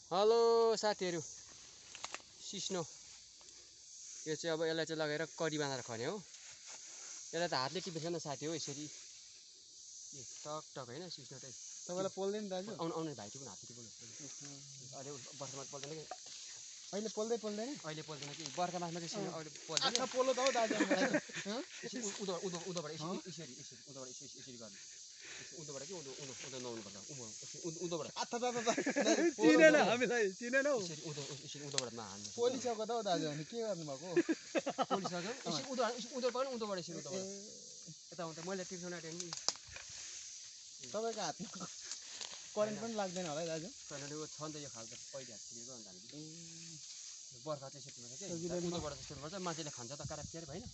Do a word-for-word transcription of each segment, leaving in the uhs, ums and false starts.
Hello साथीहरु, सिस्नो यो चाहिँ अब यसलाई चाहिँ लगाएर कडी बाँधेर खने हो। यसलाई त हातले टिपेछ न साथी हो, यसरी ए टक टक हैन सिस्नो चाहिँ तपाईलाई पोल्दैन दाजु? आउनु आउनु भाइ टिप्नु हातले टिप्नु। अहिले बर्खामा पोल्दैन कि? अहिले पोल्दै पोल्दैन? अहिले पोल्दैन कि बर्खा मासमा चाहिँ सिस्नो अहिले पोल्दैन। अच्छा पोल्लो त हो दाजु हामीलाई। उदो उदो उदोबाट यसरी यसरी यसरी उदोबाट यसरी यसरी गर्नु। उदोबाट कि उदो उदो उदो नहुनु पर्छ। उदो उदोबाट आत्ता दादा चिनेन हामीलाई चिनेन हौ। यसरी उदो यसरी उदोबाट नहान्नु। पोलिसक्यो त हो दाजु, अनि के गर्नु भएको? पोलिसक्यो यसरी उदो उदो पनि उदोबाट यसरी उदोबाट यता हुन्छ। मैले टिप्नु आँटेँ नि तपाईको हातमा करेन्ट पनि लाग्दैन होला है दाजु? करेन्ट छ नि त यो खालको पहिले हात टिपेको अन्त हामी बर्खा चाहिँ यसरी टिप्नु के उदोबाट चाहिँ टिप्नु पर्छ। मान्छेले खान्छ त कारा के भएन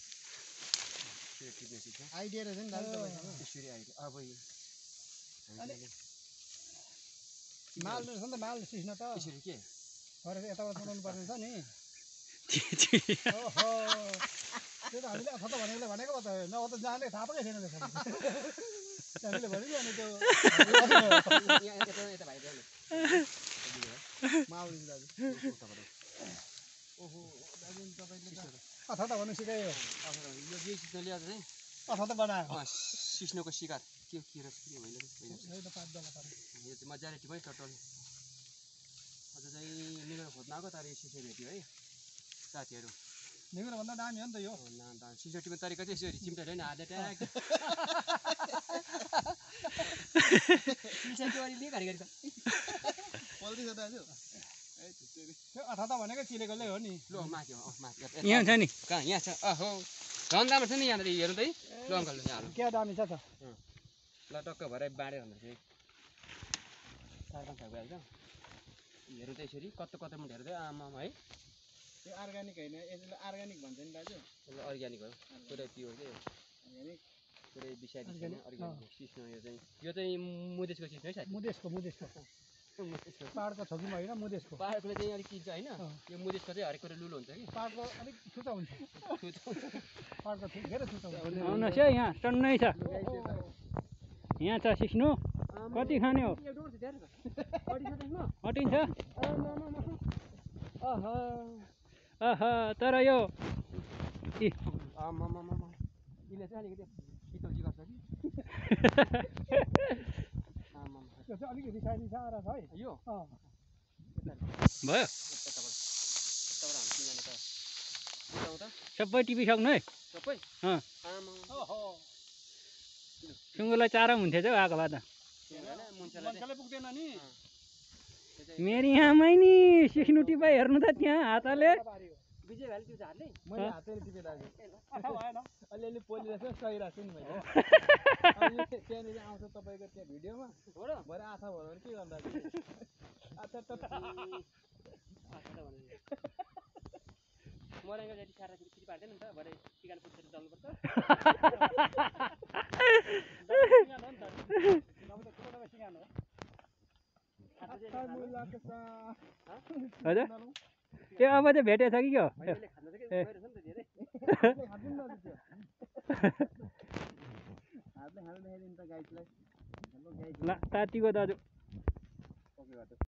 टिप्ने सिक्छ। आइडिया रहेछ नि दाजु तपाईसँग? यसरी आइडिया अब माल रहेछ नि त, माल सिस्नो त यसरी के गरेर यताबाट बनाउनु पर्ने छ नि। ओहो त्यो त हामीले अथवा त भनेको भनेको त नभए त जाने थाहा पनि छैन रहेछ। हामीले भन्यो नि अनि त्यो यता यता भाइ जानु माल दाजु। ओहो दाजु तपाईले अथवा त भन्नु सिकायो। यो जे सिस्नो ल्याएर चाहिँ अथवा त बनायो सिस्नोको शिकार के के रहेछ के भइले यो त पात बेला पर्यो। यो चाहिँ मजाले टिप्यो है टटल। अझ चाहिँ निगेर खोज्न आएको तर यो सिस्नो भेट्यो है साथीहरु। निगेर भन्दा दामी हो नि त यो। सिस्नो टिप्ने तरिका चाहिँ यसरी चिम्टाले नि हातले ट्याक पिल्छाको अलि घरि घरि पोल्दैछ दाजु? त्यो अथवा त भनेको चिलेकोले हो नि। ल माथि हो माथि यहाँ छ नि कहाँ यहाँ छ। अहो झन् राम्रो छ नि यहाँ हेर्नु त है। ल अङ्कल यहाँ के दामी छ त? ल टक्क भरे बाँड्यो भन्दा चाहिँ चार पाँच खालको आइन्छ। हेर्नु त यसरी कत्तो कत्तो मुन्ट हेर्दै आमामा है। त्यो अर्ग्यानिक होइन, यसले अर्ग्यानिक भन्छ नि दाजु? ल अर्ग्यानिक हो पुरै प्योर के अर्ग्यानिक पुरै विषादी छैन अर्ग्यानिक सिस्नो। यो चाहिँ यो चाहिँ मुदेशको सिस्नो है साथी। मुदेशको मुदेशको पाहाडको छ कि होइन मुदेशको? पाहाडकोले चाहिँ अलिक किन्छ होइन। यो मुदेशको चाहिँ हरेक कुरा लुलो हुन्छ कि पाहाडको अलिक छुचा हुन्छ। पाहाडको धेरै छुचा हुन्छ। आउनुहोस् है, यहाँ टन्नै छ। यहाँ छ सिस्नो, कति खाने हो? अटिन्छ अह तर यो आमामामा यसले चाहिँ अलिकति शीतलजी गर्छ कि आमामा त्यो चाहिँ अलिक रिसाइ रिसाएर छ है यो भयो सबै टिपिसक्नु है सबै अँ आमामा सुँगुरलाई चारो हुन्थ्यो चाहिँ आएको भए त। मान्छेले पुग्दैन नि। मेरी आमै नि सिस्नो टिपा हेर्नु त त्यहाँ हातले। विजय भाइले त्यो हातले मैले हातले टिपे दाजु। भएन अलिअलि पोलिरहेछ सहिरहेको छु नि मैले। त्यहाँनिर आउँछ तपाईँको त्यहाँ भिडियोमा हो र भरे आशा भयो भने के गर्नु दाजु? अच्छा त मरेको जति सारा फेरि पार्दैन नि त भरे चिकन पुछेर चल्नुपर्छ। हजुर त्यो अब चाहिँ भेटेछ कि क्या? ल तातीको दाजु